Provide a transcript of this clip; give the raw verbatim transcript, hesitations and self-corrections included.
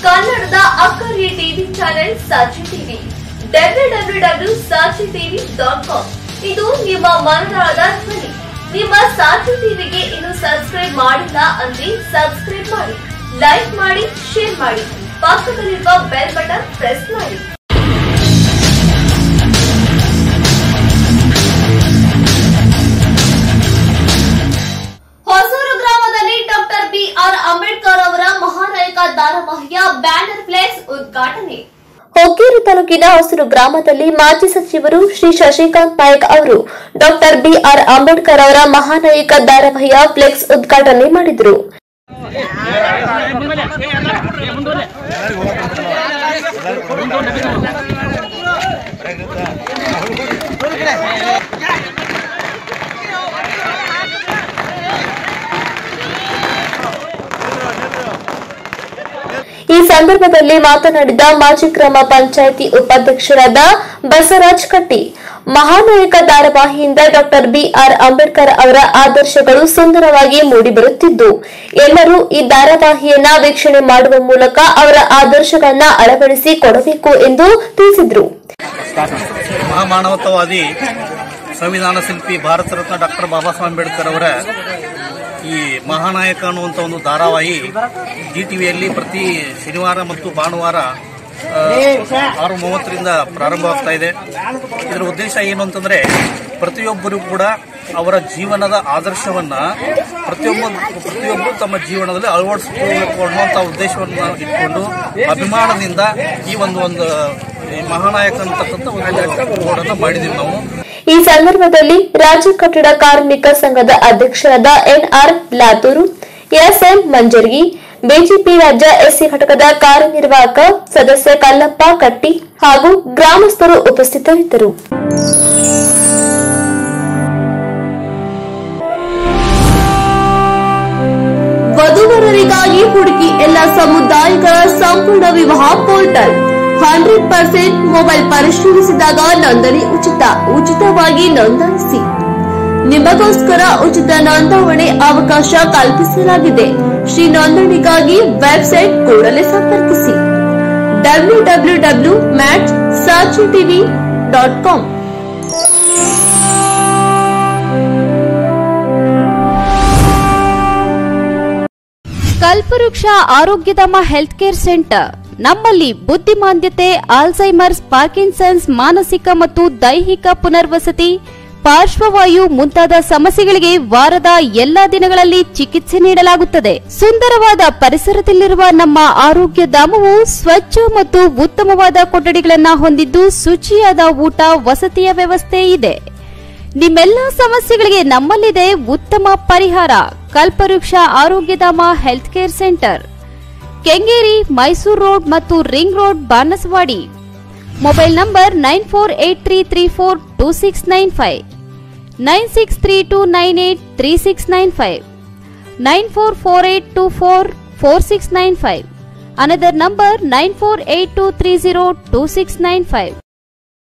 ಕನ್ನಡದ ಅಕ್ಕರೆ TV channel Sakshi TV W W W Sakshi TV dot com ಇದು ನಿಮ್ಮ ಮನದಾಳದ ಧ್ವನಿ. ನಿಮ್ಮ ಸಾಕ್ಷಿ ಟಿವಿಗೆ ಇನ್ನು ಸಬ್ಸ್ಕ್ರೈಬ್ ಮಾಡಿಲ್ಲ ಅಂದ್ರೆ ಸಬ್ಸ್ಕ್ರೈಬ್ ಮಾಡಿ, ಲೈಕ್ ಮಾಡಿ, ಶೇರ್ ಮಾಡಿ, ಪಕ್ಕದಲ್ಲಿರುವ ಬೆಲ್ ಬಟನ್ ಪ್ರೆಸ್ ಮಾಡಿ. ಹೊಸೂರು ಗ್ರಾಮದಲ್ಲಿ ಡಾಕ್ಟರ್ ಬಿ ಆರ್ ಅಂಬೇಡ್ಕರ್ ಅವರ ಮಹಾನಾಯಕ ಧಾರಾವಾಹಿಯ ಬ್ಯಾನರ್ ಫ್ಲೆಕ್ಸ್ ಉದ್ಘಾಟನೆ. ಹೊಕ್ಕೇರಿ ತಾಲೂಕಿನ ಹೊಸೂರು ಗ್ರಾಮದಲ್ಲಿ ಮಾಜಿ ಸಚಿವರು ಶ್ರೀ ಶಶಿಕಾಂತ್ ನಾಯಕ್ ಅವರು ಡಾಕ್ಟರ್ ಬಿ ಆರ್ ಅಂಬೇಡ್ಕರ್ ಅವರ ಮಹಾನಾಯಕ ಧಾರಾವಾಹಿಯ ಫ್ಲೆಕ್ಸ್ ಉದ್ಘಾಟನೆ ಮಾಡಿದರು. ಈ ಸಂದರ್ಭದಲ್ಲಿ ಮಾತನಾಡಿದ ಮಾಜಿ ಗ್ರಾಮ ಪಂಚಾಯಿತಿ ಉಪಾಧ್ಯಕ್ಷರಾದ ಬಸವರಾಜ್ ಕಟ್ಟಿ, ಮಹಾನಾಯಕ ಧಾರಾವಾಹಿಯಿಂದ ಡಾಕ್ಟರ್ ಬಿ ಆರ್ ಅಂಬೇಡ್ಕರ್ ಅವರ ಆದರ್ಶಗಳು ಸುಂದರವಾಗಿ ಮೂಡಿಬರುತ್ತಿದ್ದು, ಎಲ್ಲರೂ ಈ ಧಾರಾವಾಹಿಯನ್ನ ವೀಕ್ಷಣೆ ಮಾಡುವ ಮೂಲಕ ಅವರ ಆದರ್ಶಗಳನ್ನ ಅಳವಡಿಸಿ ಕೊಡಬೇಕು ಎಂದು ತಿಳಿಸಿದರು. ಮಹಾಮಾನವತಾವಾದಿ ಸಂವಿಧಾನ ಶಿಲ್ಪಿ ಭಾರತ ರತ್ನ ಡಾಕ್ಟರ್ ಬಾಬಾ ಸಾಹೇಬ್ ಅಂಬೇಡ್ಕರ್ ಅವರ ಈ ಮಹಾನಾಯಕ ಅನ್ನುವಂಥ ಒಂದು ಧಾರಾವಾಹಿ ಜಿ ಟಿವಿಯಲ್ಲಿ ಪ್ರತಿ ಶನಿವಾರ ಮತ್ತು ಭಾನುವಾರ ಆರು ಮೂವತ್ತರಿಂದ ಪ್ರಾರಂಭವಾಗ್ತಾ ಇದೆ. ಇದರ ಉದ್ದೇಶ ಏನು ಅಂತಂದ್ರೆ, ಪ್ರತಿಯೊಬ್ಬರು ಕೂಡ ಅವರ ಜೀವನದ ಆದರ್ಶವನ್ನ ಪ್ರತಿಯೊಬ್ಬ ಪ್ರತಿಯೊಬ್ಬರು ತಮ್ಮ ಜೀವನದಲ್ಲಿ ಅಳವಡಿಸಿಕೊಳ್ಳಬೇಕು ಅನ್ನುವಂಥ ಉದ್ದೇಶವನ್ನು ಇಟ್ಕೊಂಡು ಅಭಿಮಾನದಿಂದ ಈ ಒಂದು ಒಂದು ಮಹಾನಾಯಕ ಅಂತಕ್ಕಂಥ ಒಂದು ಬೋರ್ಡನ್ನು ಮಾಡಿದ್ದೀವಿ ನಾವು. ಈ ಸಂದರ್ಭದಲ್ಲಿ ರಾಜ್ಯ ಕಟ್ಟಡ ಕಾರ್ಮಿಕ ಸಂಘದ ಅಧ್ಯಕ್ಷರಾದ N R Latur, S M Manjargi, BJP ರಾಜ್ಯ ಎಸ್ಸಿ ಘಟಕದ ಕಾರ್ಯನಿರ್ವಾಹಕ ಸದಸ್ಯ ಕಲ್ಲಪ್ಪ ಕಟ್ಟಿ ಹಾಗೂ ಗ್ರಾಮಸ್ಥರು ಉಪಸ್ಥಿತರಿದ್ದರು. ವಧುವರರಿಗಾಗಿ ಹುಡುಕಿ ಎಲ್ಲ ಸಮುದಾಯಗಳ ಸಂಪೂರ್ಣ ವಿವಾಹ ಪೋರ್ಟಲ್. ಹಂಡ್ರೆಡ್ ಪರ್ಸೆಂಟ್ ಮೊಬೈಲ್ ಪರಿಶೀಲಿಸಿದಾಗ ನೋಂದಣಿ ಉಚಿತ. ಉಚಿತವಾಗಿ ನೋಂದಾಯಿಸಿ. ನಿಮಗೋಸ್ಕರ ಉಚಿತ ನೋಂದಾವಣೆ ಅವಕಾಶ ಕಲ್ಪಿಸಲಾಗಿದೆ. ಶ್ರೀ ನೋಂದಣಿಗಾಗಿ ವೆಬ್ಸೈಟ್ ಕೂಡಲೇ ಸಂಪರ್ಕಿಸಿ W W W match Sakshi TV dot com. Kalpavriksha Arogyadhama health care centre. ನಮ್ಮಲ್ಲಿ ಬುದ್ಧಿಮಾಂದ್ಯತೆ, ಆಲ್ಝೈಮರ್ಸ್, ಪಾರ್ಕಿನ್ಸನ್ಸ್, ಮಾನಸಿಕ ಮತ್ತು ದೈಹಿಕ ಪುನರ್ವಸತಿ, ಪಾರ್ಶ್ವವಾಯು ಮುಂತಾದ ಸಮಸ್ಯೆಗಳಿಗೆ ವಾರದ ಎಲ್ಲಾ ದಿನಗಳಲ್ಲಿ ಚಿಕಿತ್ಸೆ ನೀಡಲಾಗುತ್ತದೆ. ಸುಂದರವಾದ ಪರಿಸರದಲ್ಲಿರುವ ನಮ್ಮ ಆರೋಗ್ಯ ಧಾಮವು ಸ್ವಚ್ಛ ಮತ್ತು ಉತ್ತಮವಾದ ಕೊಠಡಿಗಳನ್ನು ಹೊಂದಿದ್ದು, ಶುಚಿಯಾದ ಊಟ, ವಸತಿಯ ವ್ಯವಸ್ಥೆ ಇದೆ. ನಿಮ್ಮೆಲ್ಲ ಸಮಸ್ಯೆಗಳಿಗೆ ನಮ್ಮಲ್ಲಿದೆ ಉತ್ತಮ ಪರಿಹಾರ. Kalpavriksha Arogyadhama health care centre, Kengeri, Mysuru road ಮತ್ತು ring road, Banasavadi. Mobile number nine four eight three three four two six nine five, nine six three two nine eight three six nine five, nine four four eight two four four six nine five. Another number nine four eight two three zero two six nine five.